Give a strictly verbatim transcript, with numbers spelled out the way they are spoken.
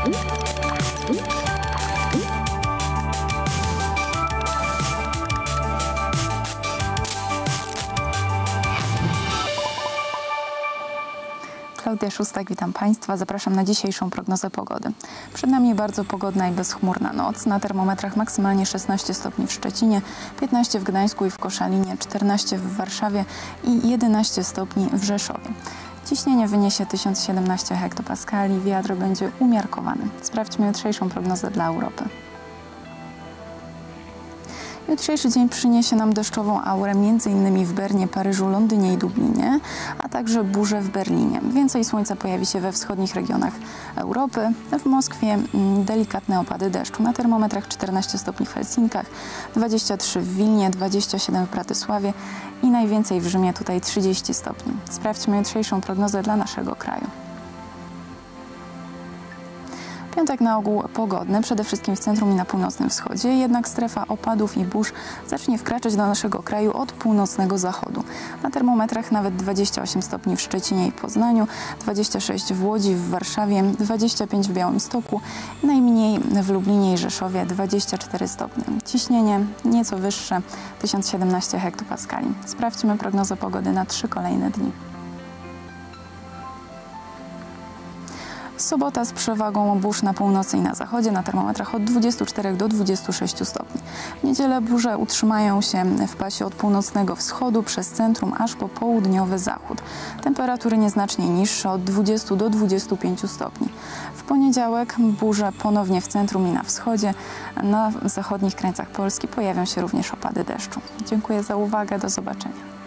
Klaudia Szóstak, witam Państwa. Zapraszam na dzisiejszą prognozę pogody. Przed nami bardzo pogodna i bezchmurna noc. Na termometrach maksymalnie szesnaście stopni w Szczecinie, piętnaście w Gdańsku i w Koszalinie, czternaście w Warszawie i jedenaście stopni w Rzeszowie. Ciśnienie wyniesie tysiąc siedemnaście hektopaskali, wiatr będzie umiarkowany. Sprawdźmy jutrzejszą prognozę dla Europy. Jutrzejszy dzień przyniesie nam deszczową aurę m.in. w Bernie, Paryżu, Londynie i Dublinie, a także burze w Berlinie. Więcej słońca pojawi się we wschodnich regionach Europy. W Moskwie delikatne opady deszczu. Na termometrach czternaście stopni w Helsinkach, dwadzieścia trzy w Wilnie, dwadzieścia siedem w Bratysławie i najwięcej w Rzymie, tutaj trzydzieści stopni. Sprawdźmy jutrzejszą prognozę dla naszego kraju. Piątek na ogół pogodny, przede wszystkim w centrum i na północnym wschodzie, jednak strefa opadów i burz zacznie wkraczać do naszego kraju od północnego zachodu. Na termometrach nawet dwadzieścia osiem stopni w Szczecinie i Poznaniu, dwadzieścia sześć w Łodzi, w Warszawie, dwadzieścia pięć w Białymstoku, najmniej w Lublinie i Rzeszowie dwadzieścia cztery stopnie. Ciśnienie nieco wyższe, tysiąc siedemnaście hektopaskali. Sprawdźmy prognozę pogody na trzy kolejne dni. Sobota z przewagą burz na północy i na zachodzie, na termometrach od dwudziestu czterech do dwudziestu sześciu stopni. W niedzielę burze utrzymają się w pasie od północnego wschodu przez centrum aż po południowy zachód. Temperatury nieznacznie niższe od dwudziestu do dwudziestu pięciu stopni. W poniedziałek burze ponownie w centrum i na wschodzie. Na zachodnich krańcach Polski pojawią się również opady deszczu. Dziękuję za uwagę, do zobaczenia.